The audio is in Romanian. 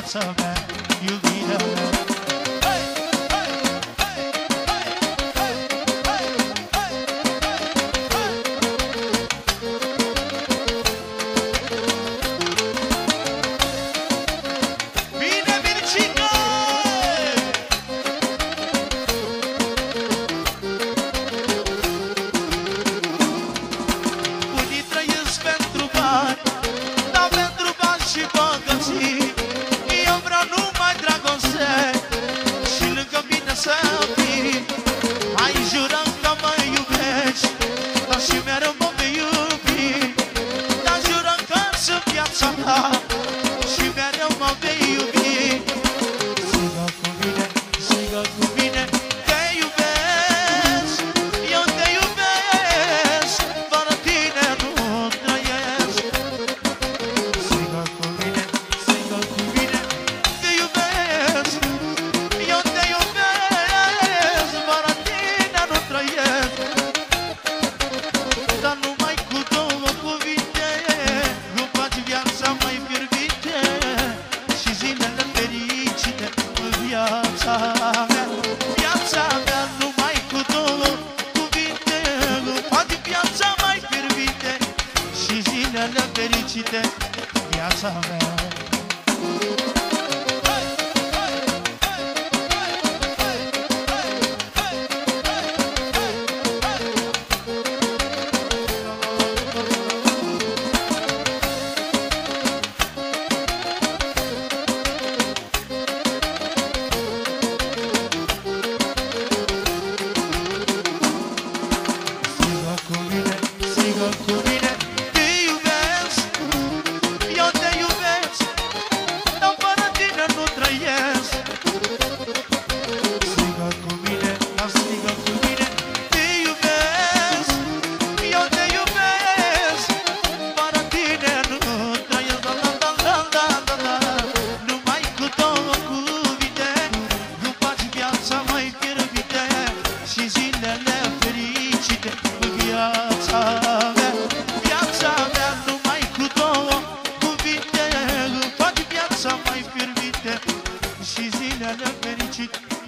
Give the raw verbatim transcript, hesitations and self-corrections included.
viața mea, iubirea mea. Să fii, ai jurat că mă iubești, dar și mereu mă vei iubi. Dar jurat că sunt viața ta și mereu mă vei iubi. Strigă cu mine, strigă cu mine, te iubesc, eu te iubesc, fără tine nu trăiesc. Strigă cu mine, strigă cu mine, te iubesc, eu te iubesc, dar numai cu două cuvinte îmi faci viața mai fierbinte și zilele fericite în viața mea. Viața mea numai cu două cuvinte îmi faci viața mai fierbinte și zilele fericite viața mea. Strigă cu mine, te iubesc, eu te iubesc, dar fără tine nu trăiesc. Strigă cu mine, dar strigă cu mine, te iubesc, eu te iubesc, fără tine nu trăiesc. Da, da, da, da, da, da. Numai cu două cuvinte îmi faci viața mai fierbinte și zilele fericite în viața mea. Viața mea numai cu două cuvinte îmi faci viața mai fierbinte și zilele fericite